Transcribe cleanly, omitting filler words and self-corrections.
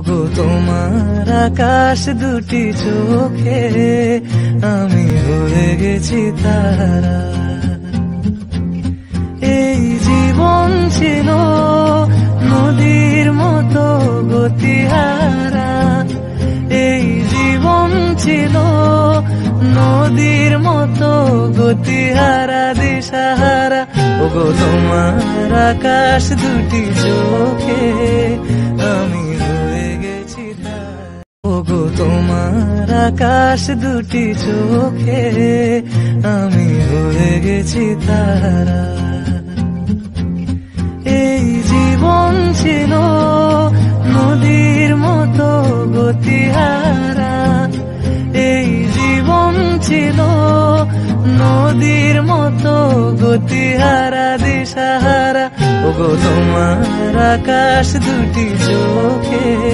ওগো তোমার আকাশ দুটি চোখে আমি হয়ে গেছি তারা। এই জীবন ছিল নদীর মতো গতিহারা, এই জীবন ছিল নদীর মতো গতিহারা দিশাহারা। ওগো তোমার আকাশ দুটি চোখে আমি হয়ে গেছি তারা। ওগো তোমার আকাশ দুটি চোখে আমি হয়ে গেছি তারা। এই জীবন ছিল নদীর মতো গতিহারা, এই জীবন ছিল নদীর মতো গতিহারা দিশাহারা। ওগো তোমার আকাশ দুটি চোখে